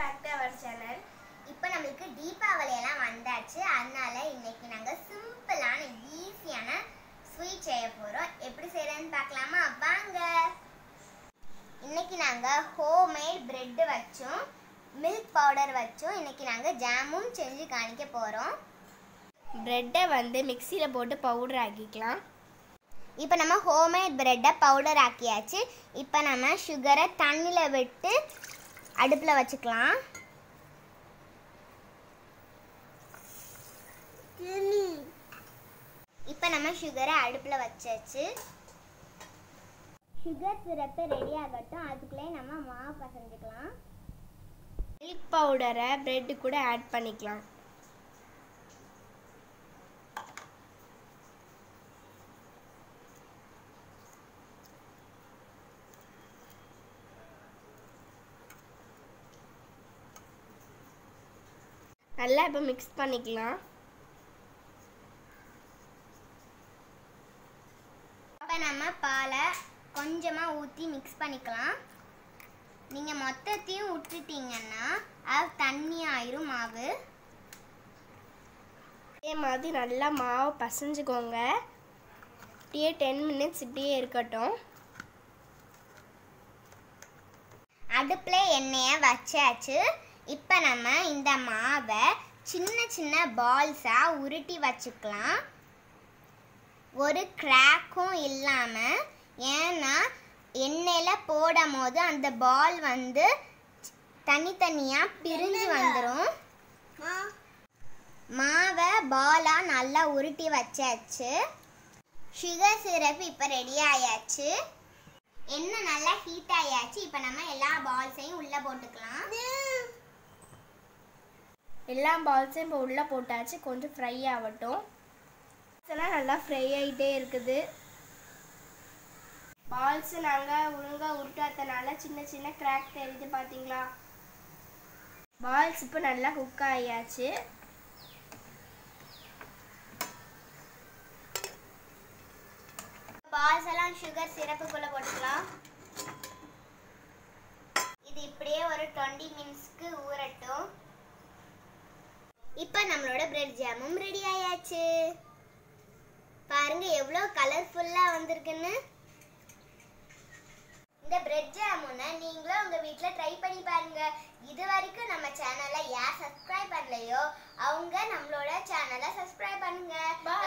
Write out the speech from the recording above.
back to our channel. இப்போ நமக்கு தீபாவளி எல்லாம் வந்தாச்சு. அதனால இன்னைக்கு நாங்க சிம்பிளான ஈஸியான ஸ்வீட் செய்ய போறோம். எப்படி செய்யறதுன்னு பார்க்கலாமா? வாங்க. இன்னைக்கு நாங்க ஹோம்மேட் பிரெட் வச்சோம், மில்க் பவுடர் வச்சோம். இன்னைக்கு நாங்க ஜாமும் செஞ்சு காணிக்க போறோம். பிரெட்டை வந்து மிக்சியில் போட்டு பவுடர் ஆக்கிக்கலாம். இப்போ நம்ம ஹோம்மேட் பிரெட்டை பவுடர் ஆக்கியாச்சு. இப்போ நம்ம சுகரை தண்ணியில் விட்டு அடுப்பில் வச்சுக்கலாம். இப்போ நம்ம சுகரை அடுப்பில் வச்சாச்சு. சுகர் சிரப்பு ரெடி ஆகட்டும். அதுக்குள்ளே நம்ம மாவு பசஞ்சுக்கலாம். மில்க் பவுடரை பிரெட்டு கூட ஆட் பண்ணிக்கலாம். நல்லா இப்போ மிக்ஸ் பண்ணிக்கலாம். இப்போ நம்ம பாலை கொஞ்சமாக ஊற்றி மிக்ஸ் பண்ணிக்கலாம். நீங்கள் மொத்தத்தையும் விட்டுட்டீங்கன்னா அது தண்ணி ஆயிரும் மாவு. இதே மாதிரி நல்லா மாவு பசைஞ்சுக்கோங்க. இப்படியே 10 மினிட்ஸ் இப்படியே இருக்கட்டும். அடுப்பில் எண்ணெயை வச்சாச்சு. இப்போ நம்ம இந்த மாவை சின்ன சின்ன பால்ஸாக உருட்டி வச்சுக்கலாம். ஒரு கிராக்கும் இல்லாமல். ஏன்னா எண்ணெயில் போடும் போது அந்த பால் வந்து தனித்தனியாக பிரிஞ்சு வந்துடும். மாவை பாலாக நல்லா உருட்டி வச்சாச்சு. சுகர் சிரப் இப்போ ரெடி ஆயாச்சு. எண்ணெய் நல்லா ஹீட் ஆயாச்சு. இப்போ நம்ம எல்லா பால்ஸையும் உள்ளே போட்டுக்கலாம். எல்லா பால்ஸும் இப்போ உள்ளே போட்டாச்சு. கொஞ்சம் ஃப்ரை ஆகட்டும். எல்லாம் நல்லா ஃப்ரை ஆகிட்டே இருக்குது. பால்ஸ் நாங்கள் ஒழுங்காக உருட்டாதனால சின்ன சின்ன கிராக் தெரியுது, பார்த்தீங்களா? பால்ஸ் இப்போ நல்லா குக் ஆகியாச்சு. பால்ஸ் எல்லாம் சுகர் சிரப்புக்குள்ளே போட்டுக்கலாம். இது இப்படியே ஒரு 20 மினிட்ஸ்க்கு ஊறட்டும். இப்போ நம்மளோட பிரெட் ஜாமும் ரெடி ஆயாச்சு. பாருங்க எவ்வளோ கலர்ஃபுல்லாக வந்திருக்குன்னு. இந்த பிரெட் ஜாமுனை நீங்களும் உங்கள் வீட்டில் ட்ரை பண்ணி பாருங்க. இது வரைக்கும் நம்ம சேனலை யார் சப்ஸ்கிரைப் பண்ணலையோ அவங்க நம்மளோட சேனலை சப்ஸ்கிரைப் பண்ணுங்க.